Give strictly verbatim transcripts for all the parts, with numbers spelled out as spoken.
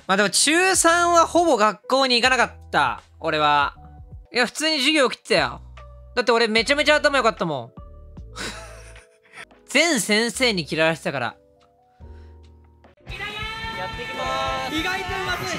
まあでも中さんはほぼ学校に行かなかった。俺は。いや、普通に授業来てたよ。だって俺めちゃめちゃ頭良かったもん。全先生に嫌われてたから。やっていきまーす。 意外とうまそうでし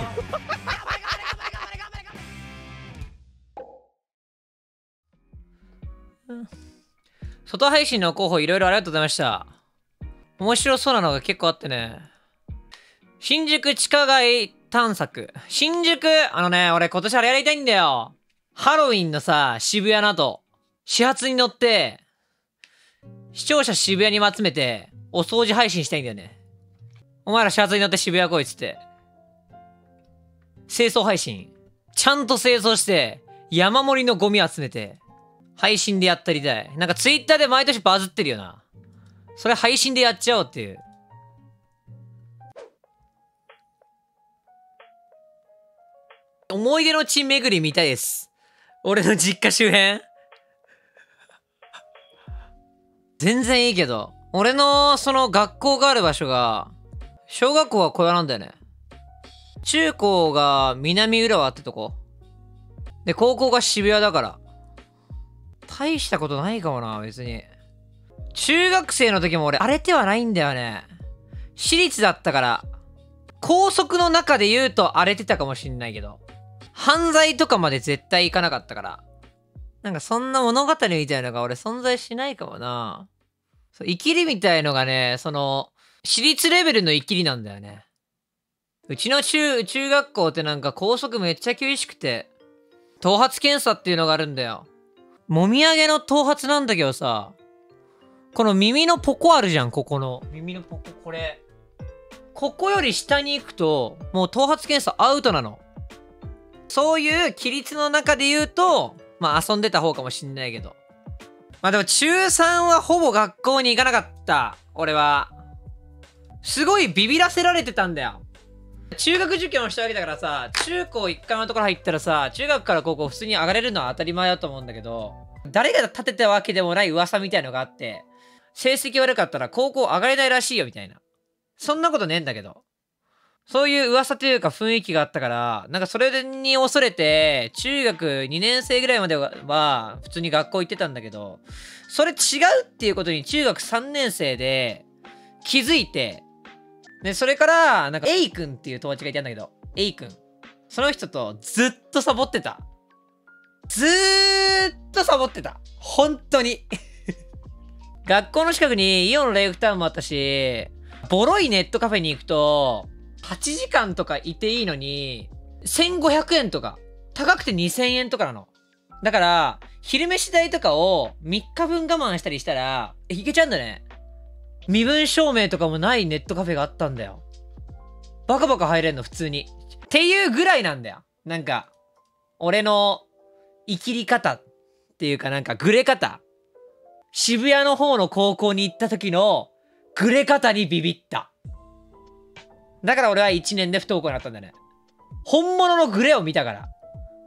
ょ。外配信の候補いろいろありがとうございました。面白そうなのが結構あってね。新宿地下街探索。新宿、あのね、俺今年あれやりたいんだよ。ハロウィンのさ、渋谷の後、始発に乗って、視聴者渋谷に集めて、お掃除配信したいんだよね。お前ら始発に乗って渋谷来いっつって。清掃配信。ちゃんと清掃して、山盛りのゴミ集めて、配信でやったりたい。なんかツイッターで毎年バズってるよな。それ配信でやっちゃおうっていう。思い出の地巡り見たいです。俺の実家周辺。全然いいけど。俺のその学校がある場所が、小学校が小屋なんだよね。中高が南浦和ってとこ。で、高校が渋谷だから。大したことないかもな、別に。中学生の時も俺荒れてはないんだよね。私立だったから。校則の中で言うと荒れてたかもしんないけど。犯罪とかまで絶対行かなかったから。なんかそんな物語みたいなのが俺存在しないかもな。そう、イキリみたいのがね、その、私立レベルのイキリなんだよね。うちの中、中学校ってなんか校則めっちゃ厳しくて、頭髪検査っていうのがあるんだよ。もみあげの頭髪なんだけどさ、この耳のポコあるじゃん、ここの。耳のポコ、これ。ここより下に行くと、もう頭髪検査アウトなの。そういう規律の中で言うと、まあ遊んでた方かもしんないけど。まあでも中さんはほぼ学校に行かなかった。俺は。すごいビビらせられてたんだよ。中学受験をしたわけだからさ、中高一貫のところ入ったらさ、中学から高校普通に上がれるのは当たり前だと思うんだけど、誰が立てたわけでもない噂みたいのがあって、成績悪かったら高校上がれないらしいよみたいな。そんなことねえんだけど。そういう噂というか雰囲気があったから、なんかそれに恐れて、中学にねん生ぐらいまでは普通に学校行ってたんだけど、それ違うっていうことに中学さんねん生で気づいて、で、それから、なんか、エイ君っていう友達がいたんだけど、エイ君。その人とずっとサボってた。ずーっとサボってた。本当に。学校の近くにイオンレイクタウンもあったし、ボロいネットカフェに行くと、はちじかんとかいていいのに、せんごひゃくえんとか、高くてにせんえんとかなの。だから、昼飯代とかをみっかぶん我慢したりしたら、いけちゃうんだね。身分証明とかもないネットカフェがあったんだよ。バカバカ入れんの、普通に。っていうぐらいなんだよ。なんか、俺の生きり方っていうかなんかグレ方。渋谷の方の高校に行った時のグレ方にビビった。だから俺はいちねんで不登校になったんだね。本物のグレを見たから。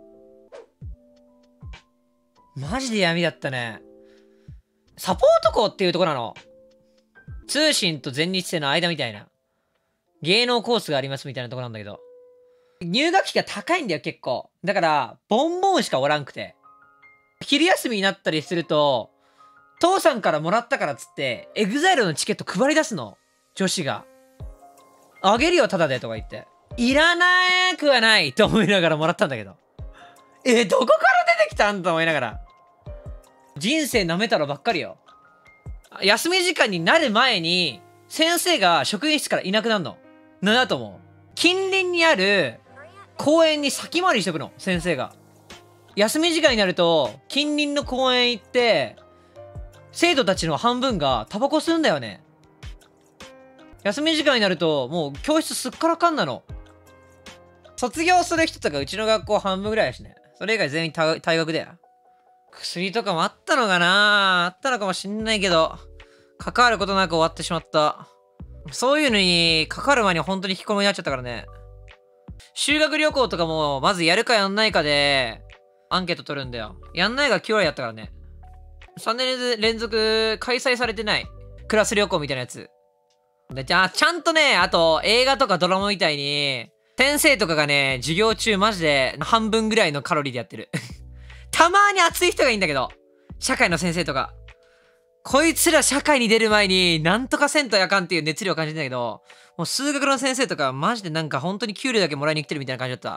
マジで闇だったね。サポート校っていうとこなの。通信と全日制の間みたいな。芸能コースがありますみたいなとこなんだけど。入学費が高いんだよ、結構。だから、ボンボンしかおらんくて。昼休みになったりすると、父さんからもらったからっつって、エグザイルのチケット配り出すの。女子が。あげるよ、タダでとか言って。いらなくはないと思いながらもらったんだけど。え、どこから出てきたんと思いながら。人生舐めたらばっかりよ。休み時間になる前に、先生が職員室からいなくなるの。なんだと思う？近隣にある公園に先回りしとくの、先生が。休み時間になると、近隣の公園行って、生徒たちの半分がタバコ吸うんだよね。休み時間になると、もう教室すっからかんなの。卒業する人とかうちの学校半分ぐらいだしね。それ以外全員退学だよ。薬とかもあったのかな？あったのかもしんないけど、関わることなく終わってしまった。そういうのに関わる前に本当に引きこもりになっちゃったからね。修学旅行とかも、まずやるかやんないかで、アンケート取るんだよ。やんないがきゅう割やったからね。さんねん連続開催されてない。クラス旅行みたいなやつ。で、じゃあ、ちゃんとね、あと、映画とかドラマみたいに、 先生とかがね、授業中マジで半分ぐらいのカロリーでやってる。たまに熱い人がいいんだけど、社会の先生とか。こいつら社会に出る前になんとかせんとやかんっていう熱量を感じるんだけど、もう数学の先生とかマジでなんか本当に給料だけもらいに来てるみたいな感じだった。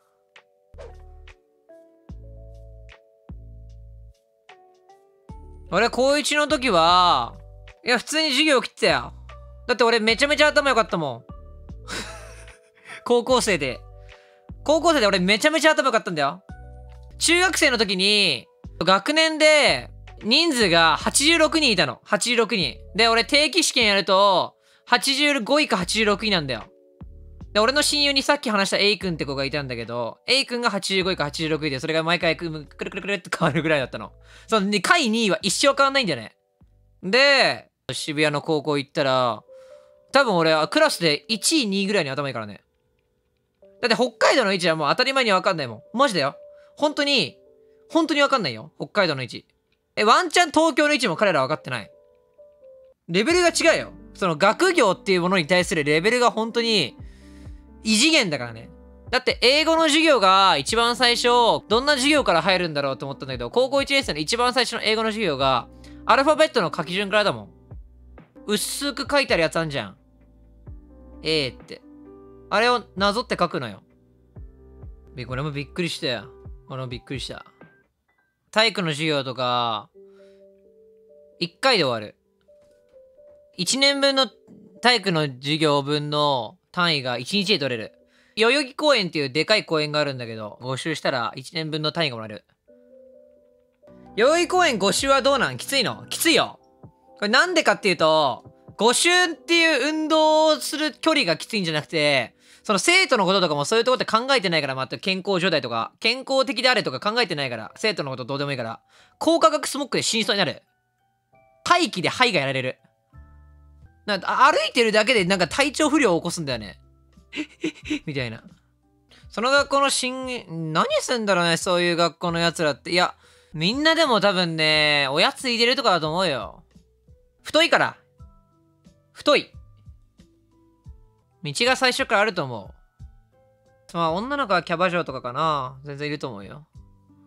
俺、高いちの時は、いや、普通に授業来てたよ。だって俺めちゃめちゃ頭良かったもん。高校生で。高校生で俺めちゃめちゃ頭良かったんだよ。中学生の時に、学年で人数がはちじゅうろくにんいたの。はちじゅうろくにん。で、俺定期試験やると、はちじゅうごいかはちじゅうろくいなんだよ。で、俺の親友にさっき話した A 君って子がいたんだけど、A 君がはちじゅうごいかはちじゅうろくいで、それが毎回くるくるくるくるって変わるぐらいだったの。その、回にいは一生変わんないんだよね。で、渋谷の高校行ったら、多分俺はクラスでいちい、にいぐらいに頭いいからね。だって北海道の位置はもう当たり前にわかんないもん。マジだよ。本当に、本当にわかんないよ。北海道の位置。え、ワンチャン東京の位置も彼ら分かってない。レベルが違うよ。その学業っていうものに対するレベルが本当に異次元だからね。だって英語の授業が一番最初、どんな授業から入るんだろうと思ったんだけど、高校いちねん生の一番最初の英語の授業が、アルファベットの書き順からだもん。薄く書いてあるやつあんじゃん。A って。あれをなぞって書くのよ。これもびっくりしたよ。これもびっくりした。体育の授業とか、いっかいで終わる。いちねんぶんの体育の授業分の単位がいちにちで取れる。代々木公園っていうでかい公園があるんだけど、募集したらいちねんぶんの単位がもらえる。代々木公園ご周はどうなん？きついの？きついよ。これなんでかっていうと、ご周っていう運動をする距離がきついんじゃなくて、その生徒のこととかもそういうとこって考えてないから、また健康状態とか、健康的であれとか考えてないから、生徒のことどうでもいいから、高化学スモッグで死にそうになる。大気で肺がやられる。なんか歩いてるだけでなんか体調不良を起こすんだよね。みたいな。その学校の新、何すんだろうね、そういう学校のやつらって。いや、みんなでも多分ね、おやつ入れるとかだと思うよ。太いから。太い。道が最初からあると思う。まあ、女の子はキャバ嬢とかかな。全然いると思うよ。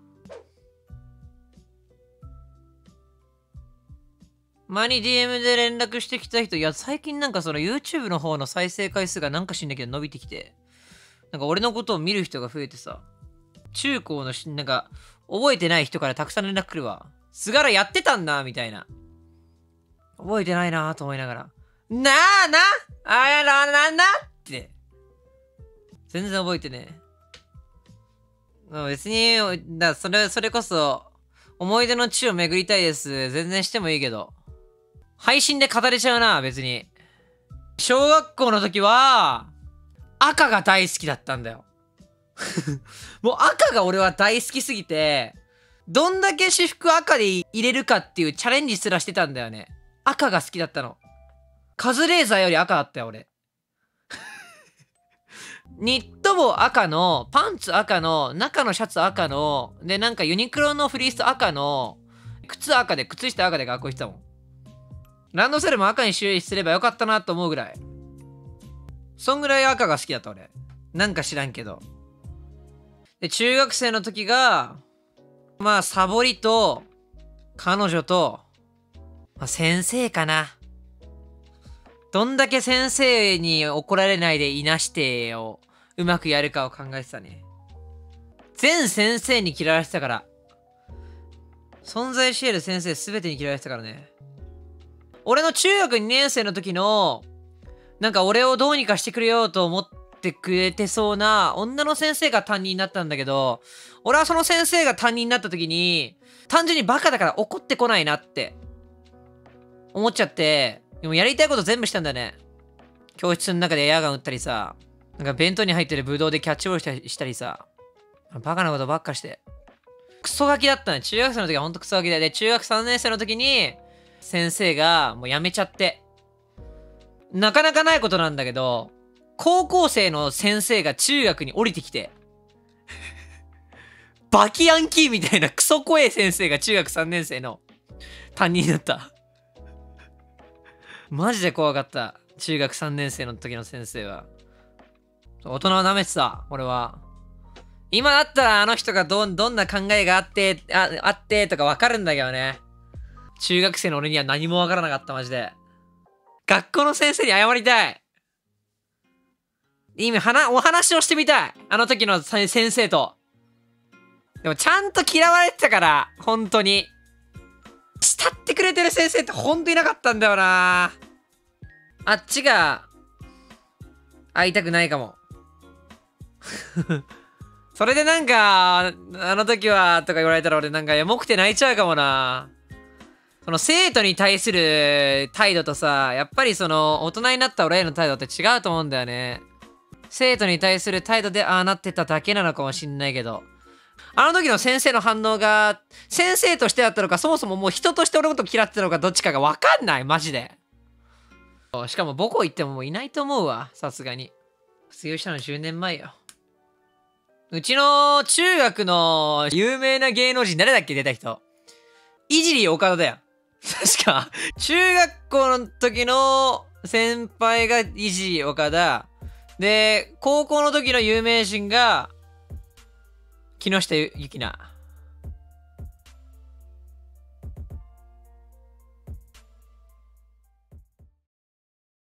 前に ディーエム で連絡してきた人、いや、最近なんかその YouTube の方の再生回数がなんか知んないけど伸びてきて、なんか俺のことを見る人が増えてさ、中高のし、なんか、覚えてない人からたくさん連絡来るわ。菅原やってたんだ、みたいな。覚えてないなぁと思いながら。なあなあやらななって。全然覚えてねえ。別に、だそれ、それこそ、思い出の地を巡りたいです。全然してもいいけど。配信で語れちゃうな、別に。小学校の時は、赤が大好きだったんだよ。もう赤が俺は大好きすぎて、どんだけ私服赤で入れるかっていうチャレンジすらしてたんだよね。赤が好きだったの。カズレーザーより赤だったよ、俺。ニット帽赤の、パンツ赤の、中のシャツ赤の、で、なんかユニクロのフリース赤の、靴赤で、靴下赤で学校行ってたもん。ランドセルも赤に修理すればよかったなと思うぐらい。そんぐらい赤が好きだった俺。なんか知らんけど。で、中学生の時が、まあ、サボりと、彼女と、まあ、先生かな。どんだけ先生に怒られないでいなしてをうまくやるかを考えてたね。全先生に嫌われてたから。存在し得る先生すべてに嫌われてたからね。俺の中学にねん生の時の、なんか俺をどうにかしてくれようと思ってくれてそうな女の先生が担任になったんだけど、俺はその先生が担任になった時に、単純にバカだから怒ってこないなって思っちゃって、でもやりたいこと全部したんだよね。教室の中でエアガン撃ったりさ、なんか弁当に入ってるブドウでキャッチボールしたりしたりさ、バカなことばっかして。クソガキだったね。中学生の時はほんとクソガキで。で、中学さんねん生の時に、先生がもう辞めちゃって。なかなかないことなんだけど、高校生の先生が中学に降りてきて、バキヤンキーみたいなクソ怖え先生が中学さんねん生の担任だった。マジで怖かった。中学さんねん生の時の先生は。 大人を舐めてた、俺は。今だったらあの人がど、どんな考えがあって、あ、あってとかわかるんだけどね。中学生の俺には何もわからなかった、マジで。学校の先生に謝りたい。今、話、お話をしてみたい。あの時の先生と。でもちゃんと嫌われてたから、本当に。慕ってくれてる先生って本当にいなかったんだよな。あっちが、会いたくないかも。それでなんか、あの時は、とか言われたら俺なんかエモくて泣いちゃうかもな。その生徒に対する態度とさ、やっぱりその大人になった俺への態度って違うと思うんだよね。生徒に対する態度でああなってただけなのかもしんないけど。あの時の先生の反応が、先生としてだったのか、そもそももう人として俺のこと嫌ってたのか、どっちかがわかんない、マジで。しかも母校行ってももういないと思うわ、さすがに。卒業したのじゅうねんまえよ。うちの中学の有名な芸能人誰だっけ出た人。いじり岡田だよ。確か。中学校の時の先輩がいじり岡田。で、高校の時の有名人が木下ゆきな。